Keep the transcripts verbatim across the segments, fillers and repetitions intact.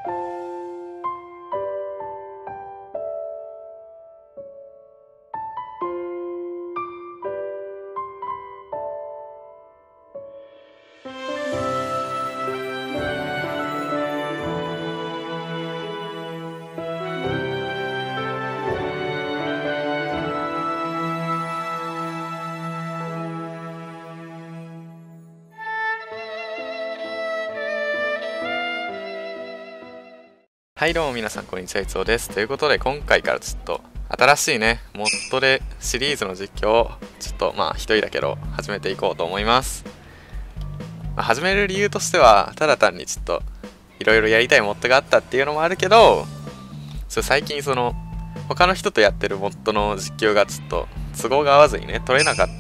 はいどうも皆さんこんにちは、いつおです。ということで今回からちょっと新しいねモッドでシリーズの実況をちょっとまあ一人だけど始めていこうと思います。まあ、始める理由としてはただ単にちょっといろいろやりたいモッドがあったっていうのもあるけど、ちょ最近その他の人とやってるモッドの実況がちょっと都合が合わずにね撮れなかった、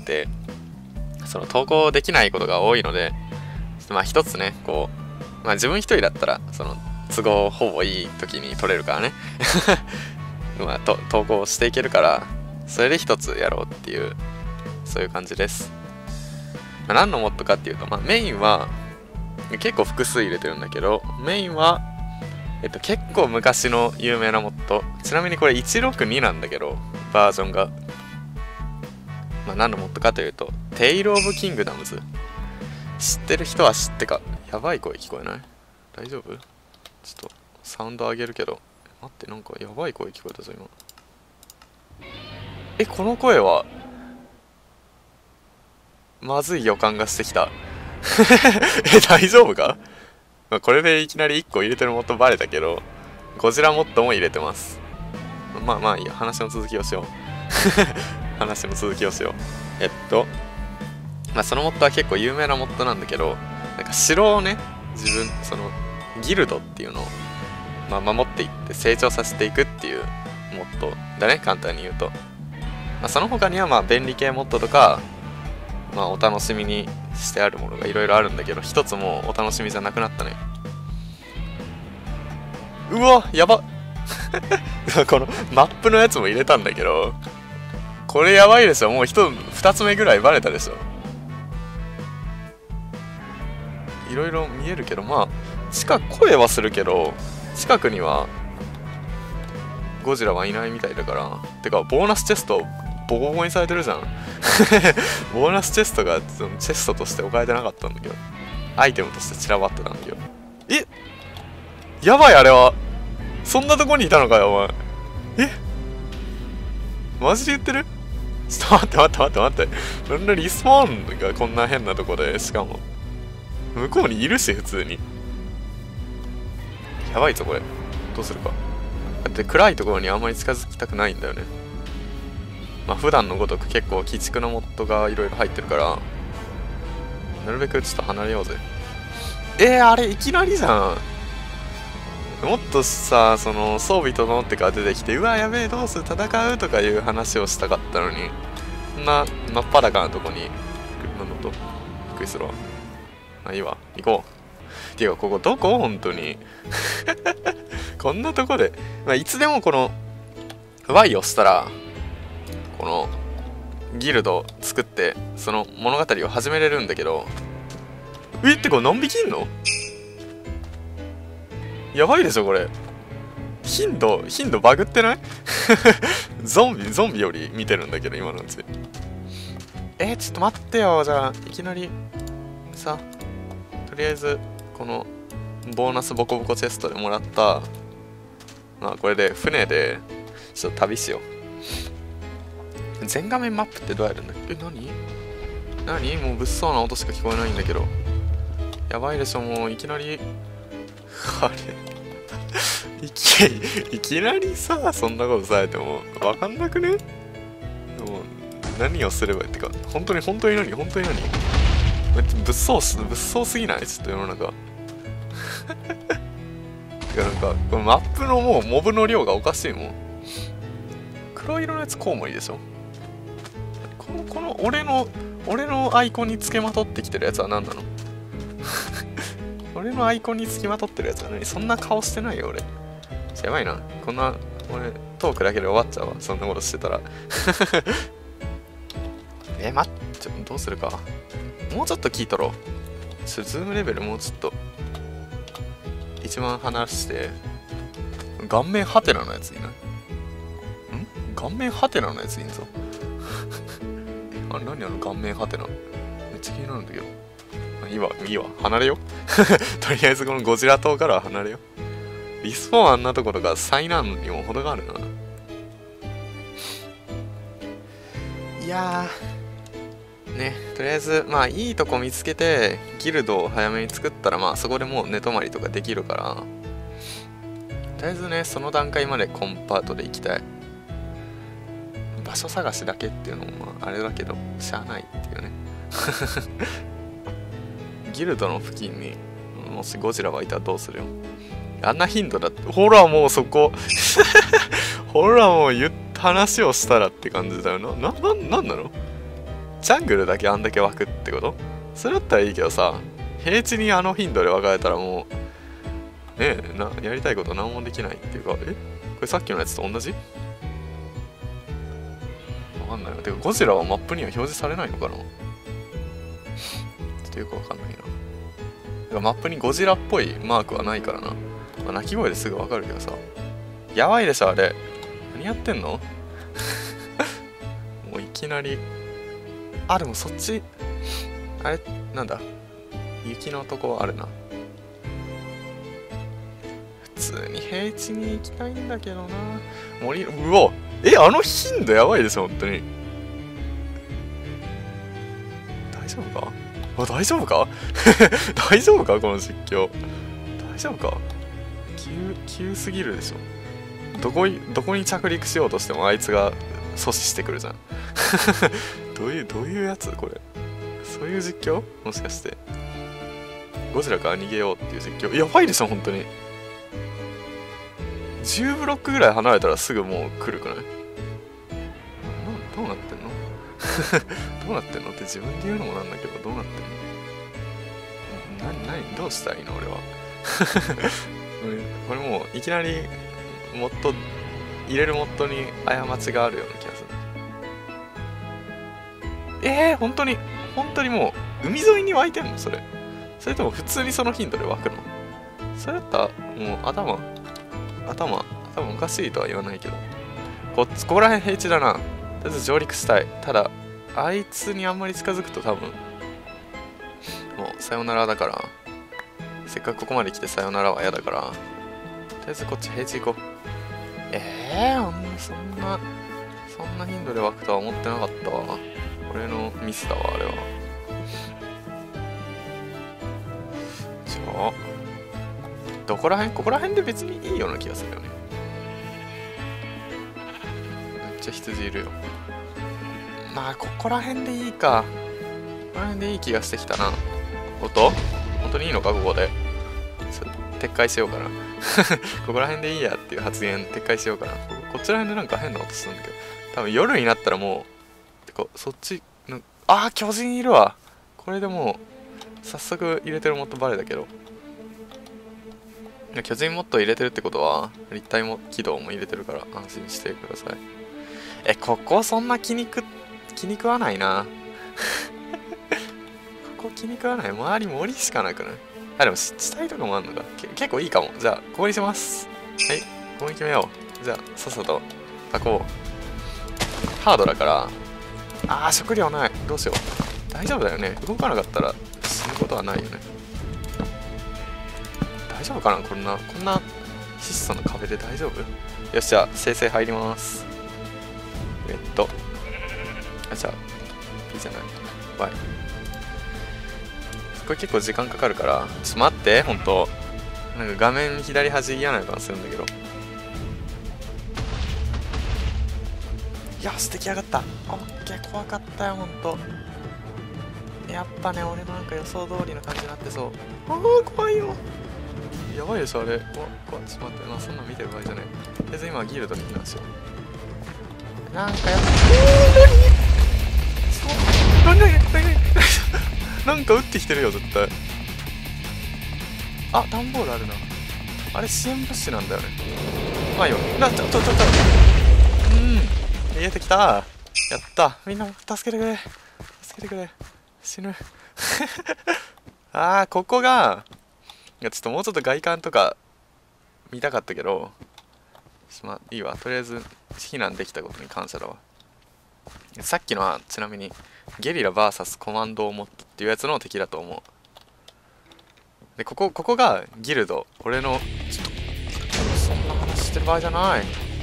その投稿できないことが多いので、まあ一つねこうまあ自分一人だったらその都合ほぼいい時に撮れるからねまあと投稿していけるから、それで一つやろうっていうそういう感じです。まあ、何のモッドかっていうと、まあ、メインは結構複数入れてるんだけど、メインはえっと結構昔の有名なモッド、ちなみにこれいちろくになんだけどバージョンが、まあ、何のモッドかというとテイル・オブ・キングダムズ。知ってる人は知ってか。やばい声聞こえない？大丈夫？ちょっとサウンド上げるけど、待って、なんかやばい声聞こえたぞ今。え、この声はまずい予感がしてきたえ、大丈夫か？まあ、これでいきなりいっこ入れてるモッドバレたけど、ゴジラモッドも入れてます。まあまあいいや、話の続きをしよう話の続きをしよう。えっとまあそのモッドは結構有名なモッドなんだけど、なんか城をね、自分そのギルドっていうのを、まあ、守っていって成長させていくっていうモッドだね、簡単に言うと。まあ、その他にはまあ便利系モッドとか、まあ、お楽しみにしてあるものがいろいろあるんだけど、一つもお楽しみじゃなくなったね。うわやばこのマップのやつも入れたんだけど、これやばいでしょ。もう一二つ目ぐらいバレたでしょ。いろいろ見えるけど、まあ近く声はするけど近くにはゴジラはいないみたいだから。てかボーナスチェストボコボコにされてるじゃんボーナスチェストがそのチェストとして置かれてなかったんだけど、アイテムとして散らばってたんだけど。えやばい、あれはそんなとこにいたのかよお前。えマジで言ってる？ちょっと待って待って待って待って、なんでリスポーンがこんな変なとこで、しかも向こうにいるし普通に。やばいぞこれ。どうするか。だって暗いところにあんまり近づきたくないんだよね。まあ普段のごとく結構鬼畜のモッドがいろいろ入ってるから、なるべくちょっと離れようぜ。えー、あれいきなりじゃん。もっとさ、その装備整ってから出てきて、うわやべえどうする戦うとかいう話をしたかったのに、そんな真っ裸なとこになんだとびっくりするわ。まあいいわ、行こう。ていうかここどこ本当にこんなとこで、まあ、いつでもこの ワイ を押したらこのギルド作ってその物語を始めれるんだけど、えってか何匹いんの？やばいでしょこれ。頻度頻度バグってないゾンビゾンビより見てるんだけど今のうち。えー、ちょっと待ってよ。じゃあいきなりさ、とりあえずこのボーナスボコボコチェストでもらった、まあこれで船でちょっと旅しよう。全画面マップってどうやるんだっけ？え、何？何？もう物騒な音しか聞こえないんだけど。やばいでしょ、もういきなり。あれいきいきなりさ、そんなことされてもわかんなくね？もう何をすればいいってか、本当に本当に何？本当に何？物騒す、物騒すぎない？ちょっと世の中てかなんかこのマップのもうモブの量がおかしいもん。黒色のやつコウモリでしょ。このこの俺の俺のアイコンにつけまとってきてるやつは何なの俺のアイコンにつきまとってるやつは何？そんな顔してないよ俺。やばいな、こんな俺トークだけで終わっちゃうわ、そんなことしてたらえ、待って、どうするか。もうちょっと聞いとろう。ちょズームレベルもうちょっと。 一番離して顔面ハテナのやついない？ん顔面ハテナのやついんぞあ、何あの顔面ハテナ、めっちゃ気になるんだけど。いいわ、いいわ、離れよとりあえずこのゴジラ島からは離れよ。リスポーンあんなところが災難にも程があるな。いやーね、とりあえずまあいいとこ見つけてギルドを早めに作ったら、まあそこでもう寝泊まりとかできるから、とりあえずねその段階までコンパートで行きたい。場所探しだけっていうのもまああれだけどしゃあないっていうねギルドの付近にもしゴジラがいたらどうするよ。あんな頻度だって、ほらもうそこほらもう言った話をしたらって感じだよな。な、な、なんなの？ジャングルだけあんだけ湧くってこと？それだったらいいけどさ、平地にあの頻度で分かれたらもうねえな、やりたいこと何もできないっていうか、えこれさっきのやつと同じ？わかんないよ。てかゴジラはマップには表示されないのかな？ちょっとよくわかんないな。てかマップにゴジラっぽいマークはないからな。まあ、鳴き声ですぐわかるけどさ。やばいでしょあれ。何やってんのもういきなり。あ、でもそっち、あれ、なんだ。雪のとこあるな。普通に平地に行きたいんだけどな。森、うわえ、あの頻度やばいですよ、本当に。大丈夫か？あ、大丈夫か大丈夫かこの実況。大丈夫か？急、急すぎるでしょ。どこい、どこに着陸しようとしてもあいつが阻止してくるじゃん。どういう、どういうやつこれ。そういう実況？もしかして。ゴジラから逃げようっていう実況。やばいでしょ、本当に。じゅうブロックぐらい離れたらすぐもう来るくない？な、どうなってんのどうなってんのって自分で言うのもなんだけど、どうなってんの？な、なに、どうしたらいいの俺は。これもういきなりモッド、入れるモッドに過ちがあるような気がする。えー、本当に、本当にもう海沿いに湧いてんのそれ？それとも普通にその頻度で湧くの？それだったらもう頭、頭、頭おかしいとは言わないけど。こっち、ここら辺平地だな。とりあえず上陸したい。ただ、あいつにあんまり近づくと多分、もうさよならだから、せっかくここまで来てさよならは嫌だから、とりあえずこっち平地行こう。えー、そんな、そんな頻度で湧くとは思ってなかったわ。俺のミスだわ、あれは。じゃあ、どこら辺？ここら辺で別にいいような気がするよね。めっちゃ羊いるよ。まあ、ここら辺でいいか。ここら辺でいい気がしてきたな。おっと？本当にいいのかここで。撤回しようかな。ここら辺でいいやっていう発言撤回しようかな。こっちら辺でなんか変な音するんだけど。多分夜になったらもう、てかそっちの、ああ、巨人いるわ。これでもう、早速入れてるモッドバレだけど。巨人モッド入れてるってことは、立体も起動も入れてるから安心してください。え、ここそんな気にく、気に食わないな。ここ気に食わない。周り森しかなくない？あ、でも湿地帯とかもあるのか。け結構いいかも。じゃあ、ここにします。はい。ここに決めよう。じゃあ、さっさと書こう。ハードだから。あー、食料ない。どうしよう。大丈夫だよね。動かなかったら死ぬことはないよね。大丈夫かなこんな、こんな質素な壁で大丈夫？よし、じゃあ、生成入ります。えっと。あ、じゃあ、いいじゃない。バイ。これ結構時間かかるから、ちょっと待って、ほんと。なんか画面左端嫌な予感するんだけど。よし、出来上がった。オッケー、怖かったよ、ほんと。やっぱね、俺のなんか予想通りの感じになってそう。ああ、怖いよ。やばいでしょ、あれ。怖い、怖い。ちょっと待って、まあそんなん見てる場合じゃない。とりあえず今はギルドに避難しよう。なんかやっぱ、何何何何なんか撃ってきてるよ、絶対。あ、段ボールあるな。あれ、支援物資なんだよね。まあいいよ。な、ちょ、ちょ、ちょ、ちょ。うん。逃げてきた。やった。みんな、助けてくれ。助けてくれ。死ぬ。あー、ここが、 いやちょっともうちょっと外観とか見たかったけど、まあいいわ、とりあえず避難できたことに感謝だわ。さっきのはちなみにゲリラ ブイエス コマンドを持ったっていうやつの敵だと思う。でここここがギルド、俺のちょっとそんな話してる場合じゃない。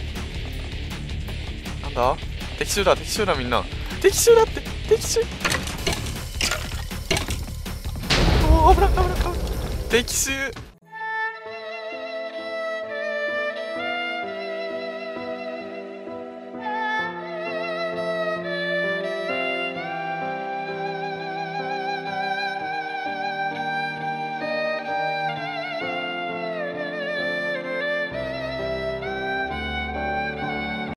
なんだ敵襲だ敵襲だみんな敵襲だって敵襲。おお危ない危ない危ない敵襲